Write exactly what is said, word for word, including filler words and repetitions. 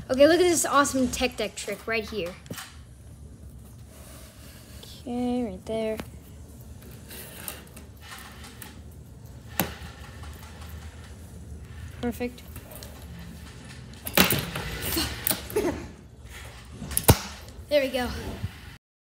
Okay, look at this awesome tech deck trick right here. Okay, right there. Perfect. There we go.